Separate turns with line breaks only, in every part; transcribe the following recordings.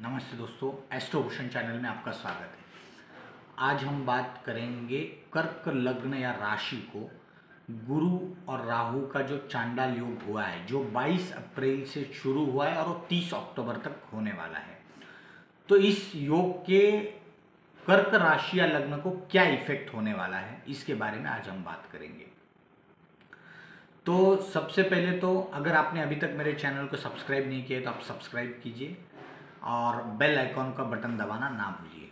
नमस्ते दोस्तों, एस्ट्रोभूषण चैनल में आपका स्वागत है। आज हम बात करेंगे कर्क लग्न या राशि को गुरु और राहु का जो चांडाल योग हुआ है, जो 22 अप्रैल से शुरू हुआ है और वो 30 अक्टूबर तक होने वाला है। तो इस योग के कर्क राशि या लग्न को क्या इफेक्ट होने वाला है, इसके बारे में आज हम बात करेंगे। तो सबसे पहले तो अगर आपने अभी तक मेरे चैनल को सब्सक्राइब नहीं किया तो आप सब्सक्राइब कीजिए और बेल आइकॉन का बटन दबाना ना भूलिए।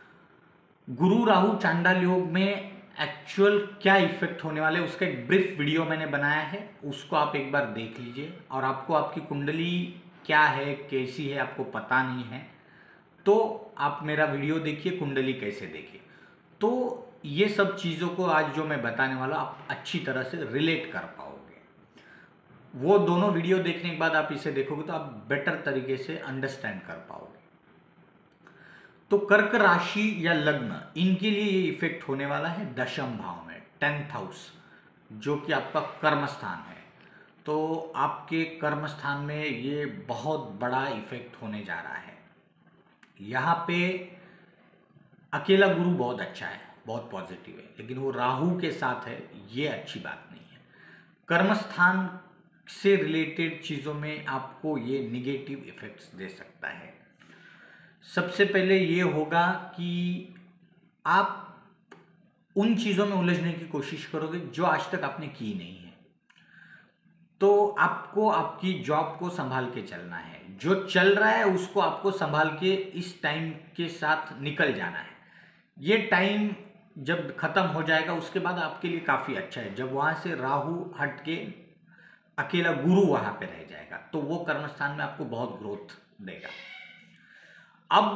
गुरु राहु चांडाल योग में एक्चुअल क्या इफेक्ट होने वाले उसका एक ब्रीफ वीडियो मैंने बनाया है, उसको आप एक बार देख लीजिए। और आपको आपकी कुंडली क्या है, कैसी है, आपको पता नहीं है तो आप मेरा वीडियो देखिए, कुंडली कैसे देखिए। तो ये सब चीज़ों को आज जो मैं बताने वाला हूँ आप अच्छी तरह से रिलेट कर पाओगे। वो दोनों वीडियो देखने के बाद आप इसे देखोगे तो आप बेटर तरीके से अंडरस्टैंड कर पाओगे। तो कर्क राशि या लग्न, इनके लिए ये इफेक्ट होने वाला है दशम भाव में, 10th हाउस, जो कि आपका कर्म स्थान है। तो आपके कर्म स्थान में ये बहुत बड़ा इफेक्ट होने जा रहा है। यहाँ पे अकेला गुरु बहुत अच्छा है, बहुत पॉजिटिव है, लेकिन वो राहु के साथ है, ये अच्छी बात नहीं है। कर्म स्थान से रिलेटेड चीज़ों में आपको ये निगेटिव इफेक्ट्स दे सकता है। सबसे पहले ये होगा कि आप उन चीज़ों में उलझने की कोशिश करोगे जो आज तक आपने की नहीं है। तो आपको आपकी जॉब को संभाल के चलना है, जो चल रहा है उसको आपको संभाल के इस टाइम के साथ निकल जाना है। ये टाइम जब खत्म हो जाएगा उसके बाद आपके लिए काफ़ी अच्छा है, जब वहाँ से राहु हट के अकेला गुरु वहाँ पे रह जाएगा तो वो कर्मस्थान में आपको बहुत ग्रोथ देगा। अब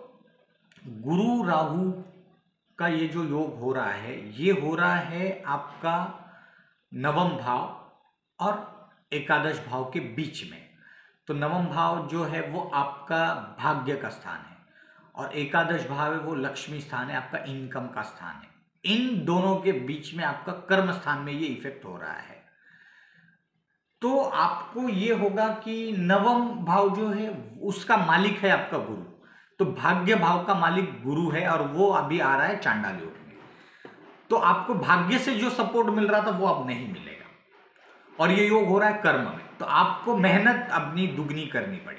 गुरु राहु का ये जो योग हो रहा है, ये हो रहा है आपका नवम भाव और एकादश भाव के बीच में। तो नवम भाव जो है वो आपका भाग्य का स्थान है और एकादश भाव है वो लक्ष्मी स्थान है, आपका इनकम का स्थान है। इन दोनों के बीच में आपका कर्म स्थान में ये इफेक्ट हो रहा है। तो आपको ये होगा कि नवम भाव जो है उसका मालिक है आपका गुरु, तो भाग्य भाव का मालिक गुरु है और वो अभी आ रहा है चांडाल योग में। तो आपको भाग्य से जो सपोर्ट मिल रहा था वो अब नहीं मिलेगा और ये योग हो रहा है कर्म में, तो आपको मेहनत अपनी दुगनी करनी पड़ेगी।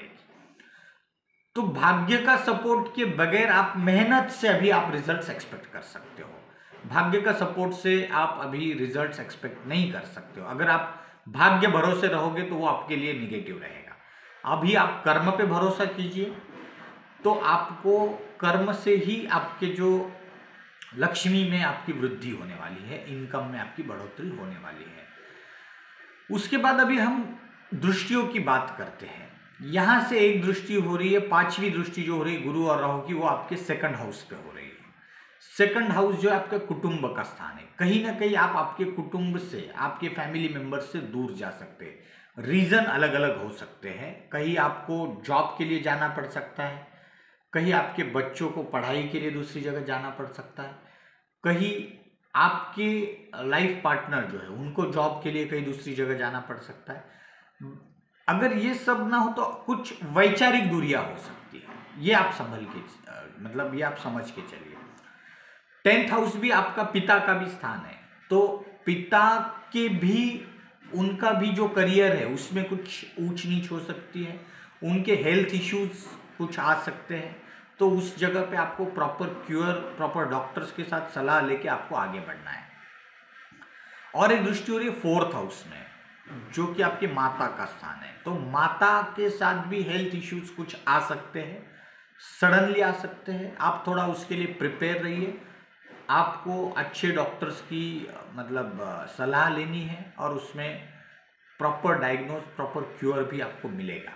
तो भाग्य का सपोर्ट के बगैर आप मेहनत से अभी आप रिजल्ट्स एक्सपेक्ट कर सकते हो, भाग्य का सपोर्ट से आप अभी रिजल्ट्स एक्सपेक्ट नहीं कर सकते हो। अगर आप भाग्य भरोसे रहोगे तो वो आपके लिए निगेटिव रहेगा। अभी आप कर्म पे भरोसा कीजिए, तो आपको कर्म से ही आपके जो लक्ष्मी में आपकी वृद्धि होने वाली है, इनकम में आपकी बढ़ोतरी होने वाली है। उसके बाद अभी हम दृष्टियों की बात करते हैं। यहाँ से एक दृष्टि हो रही है, पांचवी दृष्टि जो हो रही है गुरु और राहु की, वो आपके सेकंड हाउस पे हो रही है। सेकंड हाउस जो है आपका कुटुंब का स्थान है। कहीं ना कहीं आप आपके कुटुंब से, आपके फैमिली मेंबर से दूर जा सकते हैं। रीज़न अलग अलग हो सकते हैं, कहीं आपको जॉब के लिए जाना पड़ सकता है, कहीं आपके बच्चों को पढ़ाई के लिए दूसरी जगह जाना पड़ सकता है, कहीं आपके लाइफ पार्टनर जो है उनको जॉब के लिए कहीं दूसरी जगह जाना पड़ सकता है। अगर ये सब ना हो तो कुछ वैचारिक दूरियां हो सकती है, ये आप संभल के मतलब ये आप समझ के चलिए। 10th हाउस भी आपका पिता का भी स्थान है, तो पिता के भी, उनका भी जो करियर है उसमें कुछ ऊंच नीच हो सकती है, उनके हेल्थ इश्यूज कुछ आ सकते हैं। तो उस जगह पे आपको प्रॉपर क्योर, प्रॉपर डॉक्टर्स के साथ सलाह लेके आपको आगे बढ़ना है। और एक दृष्टि हो रही है 4th हाउस में, जो कि आपके माता का स्थान है। तो माता के साथ भी हेल्थ इश्यूज कुछ आ सकते हैं, सडनली आ सकते हैं। आप थोड़ा उसके लिए प्रिपेयर रहिए। आपको अच्छे डॉक्टर्स की मतलब सलाह लेनी है और उसमें प्रॉपर डायग्नोज, प्रॉपर क्योर भी आपको मिलेगा।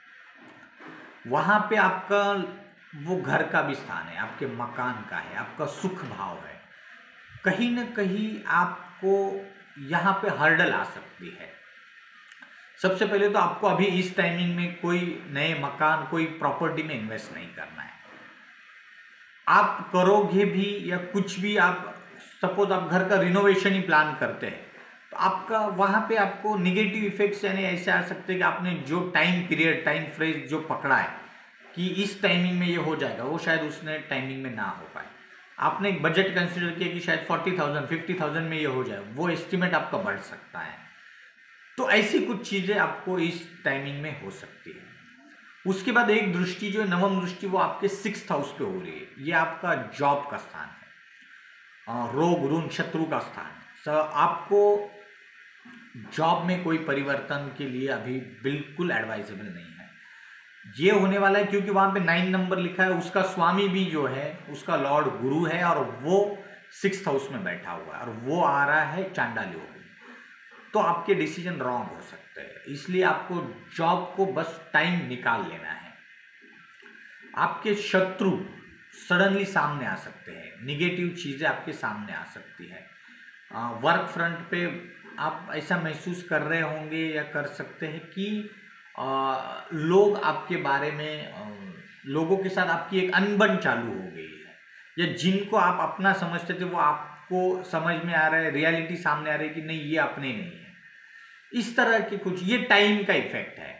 वहाँ पे आपका वो घर का भी स्थान है, आपके मकान का है, आपका सुख भाव है। कहीं ना कहीं आपको यहाँ पे हर्डल आ सकती है। सबसे पहले तो आपको अभी इस टाइमिंग में कोई नए मकान, कोई प्रॉपर्टी में इन्वेस्ट नहीं करना है। आप करोगे भी या कुछ भी, आप सपोज आप घर का रिनोवेशन ही प्लान करते हैं तो आपका वहाँ पे आपको निगेटिव इफेक्ट्स यानी ऐसे आ सकते हैं कि आपने जो टाइम पीरियड, टाइम फ्रेम जो पकड़ा है कि इस टाइमिंग में ये हो जाएगा, वो शायद उसने टाइमिंग में ना हो पाए। आपने एक बजट कंसिडर किया कि शायद 40,000 50,000 में ये हो जाए, वो एस्टिमेट आपका बढ़ सकता है। तो ऐसी कुछ चीज़ें आपको इस टाइमिंग में हो सकती है। उसके बाद एक दृष्टि जो है नवम दृष्टि, वो आपके 6th हाउस पे हो रही है। ये आपका जॉब का स्थान है, रोग ऋण शत्रु का स्थान है। आपको जॉब में कोई परिवर्तन के लिए अभी बिल्कुल एडवाइजेबल नहीं है। ये होने वाला है क्योंकि वहां पे 9 नंबर लिखा है, उसका स्वामी भी जो है उसका लॉर्ड गुरु है और वो 6th हाउस में बैठा हुआ है और वो आ रहा है चांडाल योग में। तो आपके डिसीजन रॉन्ग हो सकते हैं, इसलिए आपको जॉब को बस टाइम निकाल लेना है। आपके शत्रु सडनली सामने आ सकते हैं, निगेटिव चीज़ें आपके सामने आ सकती है। वर्क फ्रंट पे आप ऐसा महसूस कर रहे होंगे या कर सकते हैं कि लोग आपके बारे में लोगों के साथ आपकी एक अनबन चालू हो गई है, या जिनको आप अपना समझते थे वो आपको समझ में आ रहा है, रियलिटी सामने आ रही है कि नहीं ये अपने नहीं है। इस तरह की कुछ, ये टाइम का इफेक्ट है।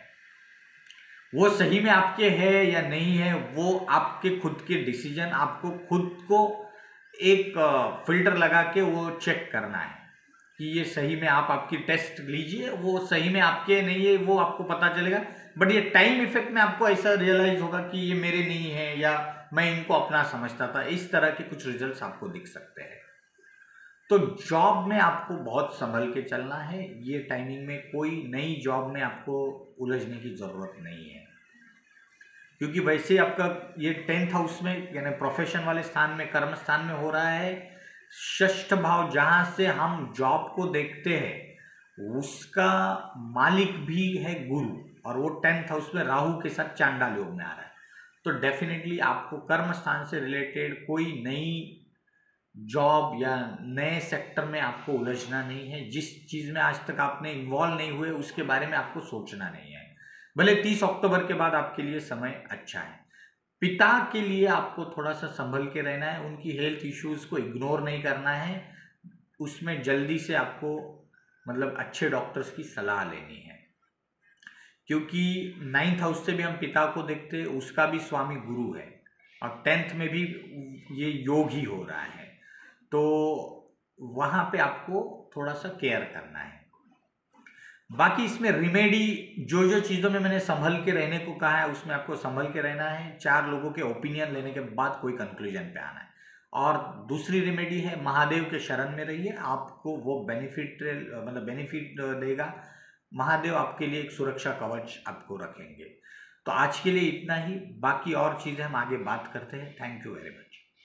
वो सही में आपके है या नहीं है, वो आपके खुद के डिसीजन, आपको खुद को एक फिल्टर लगा के वो चेक करना है कि ये सही में आपकी टेस्ट लीजिए, वो सही में आपके नहीं है, वो आपको पता चलेगा। बट ये टाइम इफेक्ट में आपको ऐसा रियलाइज होगा कि ये मेरे नहीं है या मैं इनको अपना समझता था। इस तरह के कुछ रिजल्ट्स आपको दिख सकते हैं। तो जॉब में आपको बहुत संभल के चलना है। ये टाइमिंग में कोई नई जॉब में आपको उलझने की ज़रूरत नहीं है, क्योंकि वैसे आपका ये 10th हाउस में यानी प्रोफेशन वाले स्थान में, कर्म स्थान में हो रहा है। 6th भाव जहाँ से हम जॉब को देखते हैं उसका मालिक भी है गुरु, और वो 10th हाउस में राहु के साथ चांडाल योग में आ रहा है। तो डेफिनेटली आपको कर्म स्थान से रिलेटेड कोई नई जॉब या नए सेक्टर में आपको उलझना नहीं है। जिस चीज़ में आज तक आपने इन्वॉल्व नहीं हुए उसके बारे में आपको सोचना नहीं है। भले 30 अक्टूबर के बाद आपके लिए समय अच्छा है। पिता के लिए आपको थोड़ा सा संभल के रहना है, उनकी हेल्थ इश्यूज को इग्नोर नहीं करना है, उसमें जल्दी से आपको मतलब अच्छे डॉक्टर्स की सलाह लेनी है, क्योंकि 9th हाउस से भी हम पिता को देखते हैं, उसका भी स्वामी गुरु है और 10th में भी ये योग ही हो रहा है। तो वहाँ पे आपको थोड़ा सा केयर करना है। बाकी इसमें रिमेडी जो जो चीज़ों में मैंने संभल के रहने को कहा है उसमें आपको संभल के रहना है। 4 लोगों के ओपिनियन लेने के बाद कोई कंक्लूजन पे आना है। और दूसरी रिमेडी है महादेव के शरण में रहिए, आपको वो बेनिफिट देगा। महादेव आपके लिए एक सुरक्षा कवच आपको रखेंगे। तो आज के लिए इतना ही, बाकी और चीज़ें हम आगे बात करते हैं। Thank you very much.